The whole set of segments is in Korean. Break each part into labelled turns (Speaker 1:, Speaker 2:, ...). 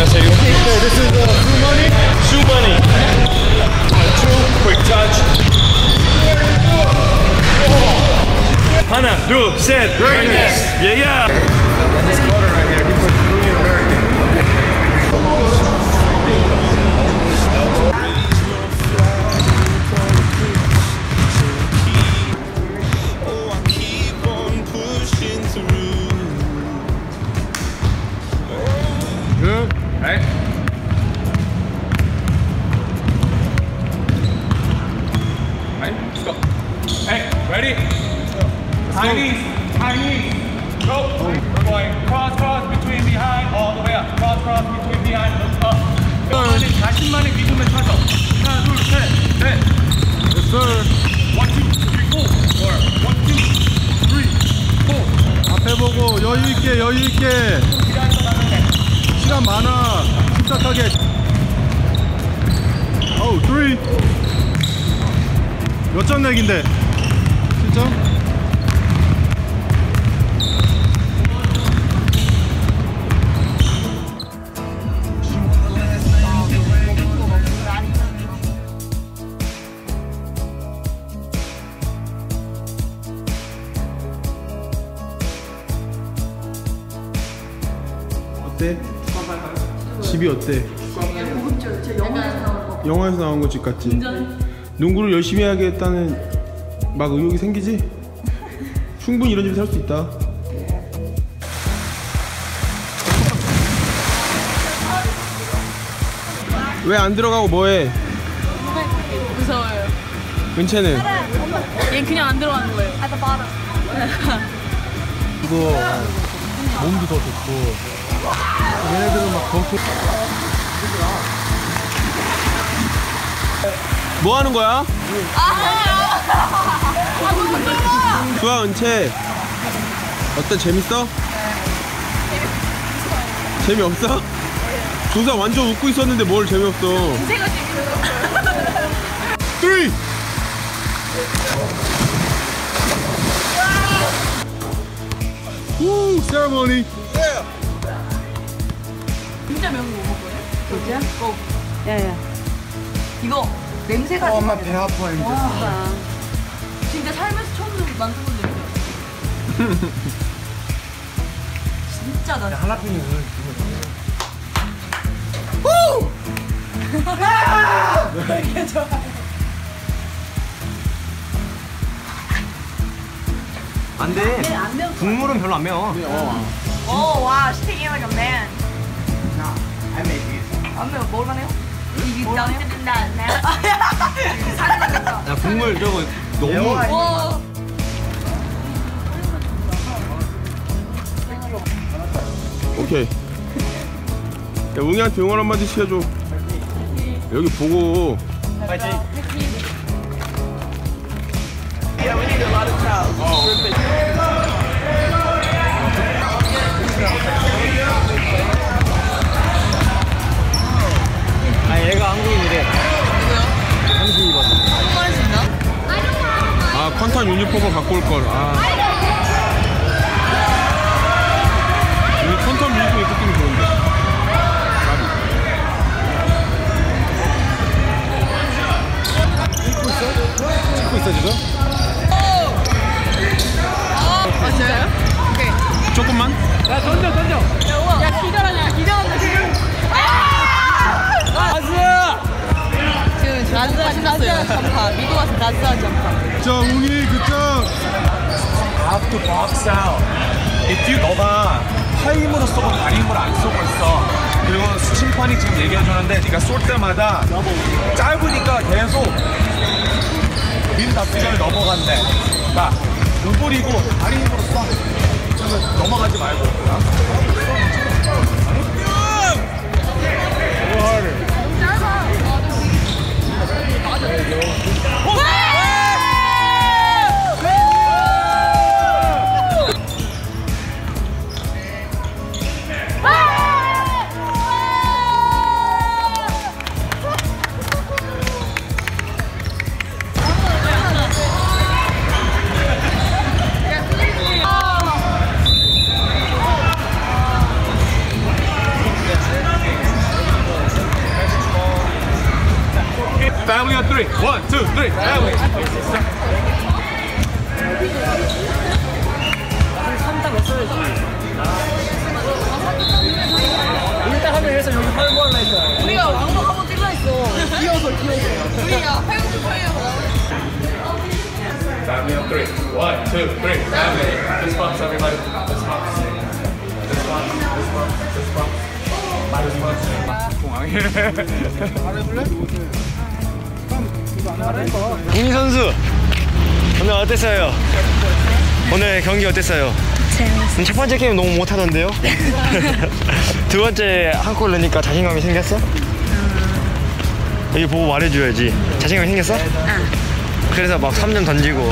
Speaker 1: 안녕하세요. Okay, this is Sue Money. True, quick touch. 하나, 둘, 셋, greatness. Yeah, yeah. And this quarter right here, he put Korean American. Good. Right. Right. Let's go. Hey, ready? Chinese. Go. We're going cross between behind all the way up. Cross between behind up. 자신만의 리듬을 찾아. 하나, 둘, 셋, 넷. Yes, sir. 1, 2, 3, 4. 1, 2, 3, 4.
Speaker 2: 앞에 보고 여유 있게. 시간 많아. 침착하게. 어우, 3. 몇 점 내기인데? 7점? 어때? 집이 어때? 영화에서 나온 거 집 같지? 농구를 열심히 하겠다는 막 의욕이 생기지? 충분히 이런 집에 살 수 있다. 왜 안 들어가고 뭐해?
Speaker 3: 무서워요.
Speaker 2: 은채는?
Speaker 3: 얘 그냥 안 들어가는 거예요.
Speaker 2: 이거 몸도 더 좋고 얘네들은 막 더 뭐 하는 거야? 좋아 은채 어때? 재밌어? 재미없어? 조사 완전 웃고 있었는데 뭘 재미없어?
Speaker 3: 제가 지금
Speaker 2: 3! 우! 세레머니!
Speaker 3: 진짜 매운 거 먹을 거예요?
Speaker 4: 진짜? 야야.
Speaker 3: 이거 냄새가
Speaker 2: 엄마 배 아파 이제.
Speaker 3: 진짜 살면서 처음 만져본 냄새. 진짜 나.
Speaker 2: 할라피뇨
Speaker 3: 왜 이렇게 좋아?
Speaker 5: 안 돼. 국물은 별로 안 매워.
Speaker 3: 오, 와, 스테이크 like a man.
Speaker 5: I made these.
Speaker 3: 안 매워. 먹을만해요? 이게 나네요? 살이
Speaker 5: 야, 국물 저거 너무.
Speaker 3: 와.
Speaker 2: 오케이. 야 웅이한테 응원 한마디 시켜줘. 여기 보고.
Speaker 5: 파이팅. 아 얘가 한국인이래.
Speaker 3: 누구요?
Speaker 5: 32번.
Speaker 3: 한국말 수 있나?
Speaker 2: 아 컨탄 유니폼을 갖고 올걸. 아 이 컨탄 유니폼 입고 뛰면 좋은데. 찍고 있어 지금?
Speaker 3: 아, 진짜요? 오케이.
Speaker 2: 조금만?
Speaker 5: 야 던져.
Speaker 3: 야, 우와. 야, 기절하냐. 기절한다, 지금. 지금 나스아 신났어요. 전파. 미국 와서 나스아 전파.
Speaker 2: 자 웅이 그쪽.
Speaker 1: Have to box out. if 너가 타임으로 쏘고 다림으로 안 쏘고 있어. 그리고 심판이 지금 얘기해주는데 네가 쏠 때마다 짧으니까 계속 민 답변을 넘어간대. 자, 오버리고 다리 힘으로 쏴. 그러면 넘어가지 말고. Family on 3. 1, 2, 3. Family.
Speaker 5: 일단 하면 해서 여기 팔고 할라 했잖아.
Speaker 3: 우리가 왕복 한번 뛸라 했어. 뛰어서. 우리가 팔고.
Speaker 1: Family on 3. 1, 2, 3. Family. This box, everybody. This box. This box. This box. This box. This box. 공항에.
Speaker 5: 웅이 선수 오늘 어땠어요? 오늘 경기 어땠어요?
Speaker 4: 재밌어.
Speaker 5: 첫 번째 게임 너무 못하던데요? 두 번째 한 골 넣으니까 자신감이 생겼어? 여기 보고 말해줘야지. 자신감이 생겼어? 그래서 막 3점 던지고.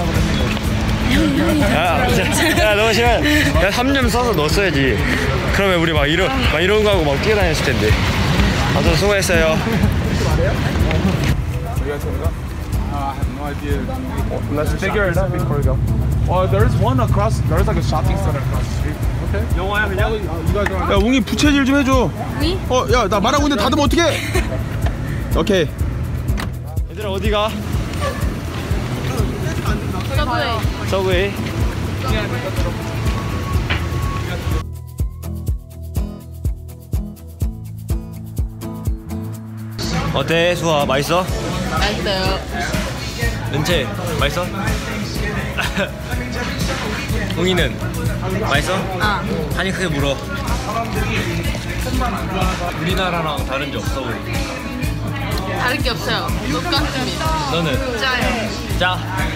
Speaker 5: 야, 너무 싫어. 야, 3점 써서 넣었어야지. 그러면 우리 막 이런 거 하고 막 뛰어다녔을 텐데. 아무튼 수고했어요.
Speaker 1: I have no idea. Let's figure it out before we go. Well, there's one across. There's like a shopping center across the street. Okay.
Speaker 5: 영어야 그냥?
Speaker 2: 야 웅이 부채질 좀 해줘.
Speaker 3: 웅이?
Speaker 2: 야 나 말하고 있는데 닫으면 어떡해? 오케이.
Speaker 5: 얘들아 어디가?
Speaker 3: 서브웨이.
Speaker 5: 서브웨이. 어때 수아 맛있어?
Speaker 3: 맛있어요.
Speaker 5: 은채 맛있어? 웅이는 맛있어? 한이 크게 물어. 우리나라랑 다른 점 없어 우리?
Speaker 3: 다를 게 없어요. 똑같습니다.
Speaker 5: 너는?
Speaker 3: 짜요.
Speaker 5: 짜?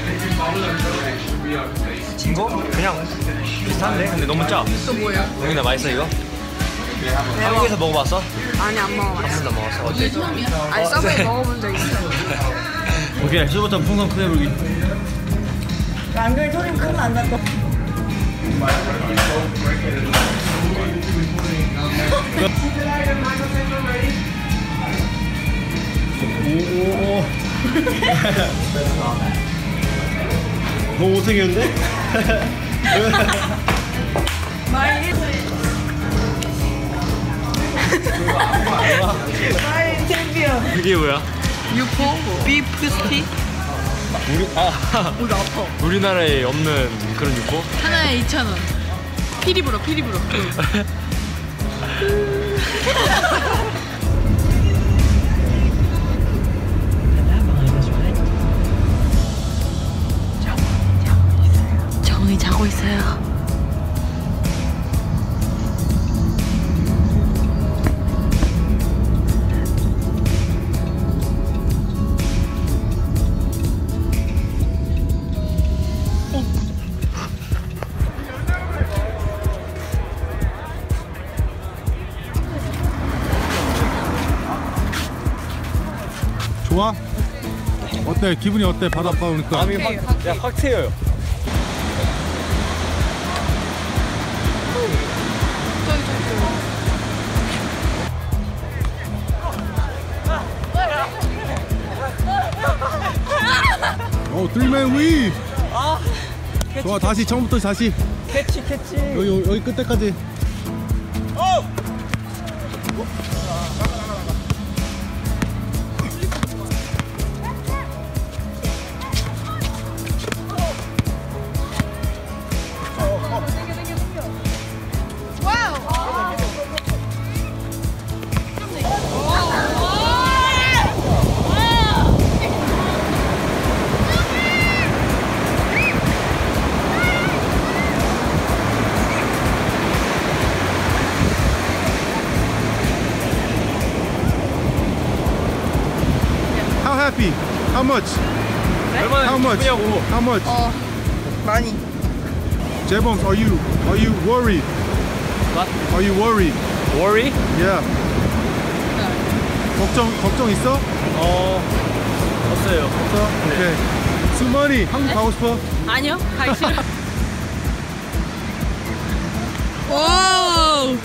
Speaker 5: 진 거? 그냥 비슷한데? 근데 너무 짜.
Speaker 3: 또 뭐예요?
Speaker 5: 웅이나 맛있어 이거? 한국에서 먹어봤어?
Speaker 4: 아니 안 먹어봤어.
Speaker 5: 한 번도 먹었어. 어때?
Speaker 4: 아니 서브웨이 먹어본 적 있어.
Speaker 5: 오케이 술부터 풍선 크게 불기.
Speaker 4: 안경이 소리면 큰일 안 났어.
Speaker 5: 오오오. 너무 못생겼는데?
Speaker 4: 마이 챔피언.
Speaker 5: 그게 뭐야?
Speaker 3: 유포 비프 스틱
Speaker 5: 우리나라에 없는 그런 육포?
Speaker 3: 하나에 2,000원. 피리 불어. 정이 자고 있어요.
Speaker 2: 좋아? 어때? 기분이 어때? 바닷가 오니까.
Speaker 5: 마음이 확 트여요.
Speaker 2: three-man weave. 좋아, 다시 처음부터 다시.
Speaker 5: 캐치.
Speaker 2: 여기 끝에까지. Happy? How much?
Speaker 5: 얼마나
Speaker 2: How much?
Speaker 5: 기쁘냐고.
Speaker 2: How much?
Speaker 4: 많이.
Speaker 2: J-Bombs, are you worried?
Speaker 5: What?
Speaker 2: Are you worried?
Speaker 5: Worry?
Speaker 2: Yeah. 걱정 있어?
Speaker 5: 없어요.
Speaker 2: 없어? 오케이. 수만이 한국 가고 싶어?
Speaker 3: 아니요, 가기 싫어. 오!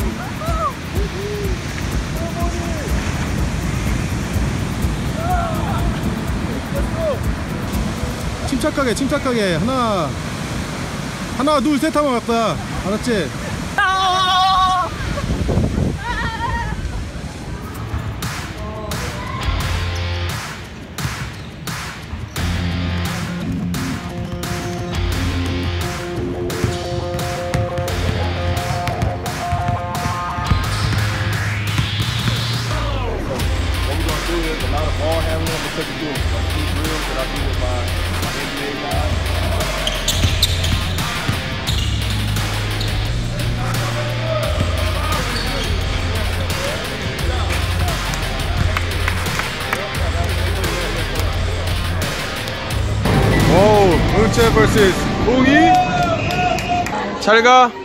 Speaker 2: 침착하게 하나 둘 셋 하면 갈 거야. 알았지? vs 홍이. 잘 가.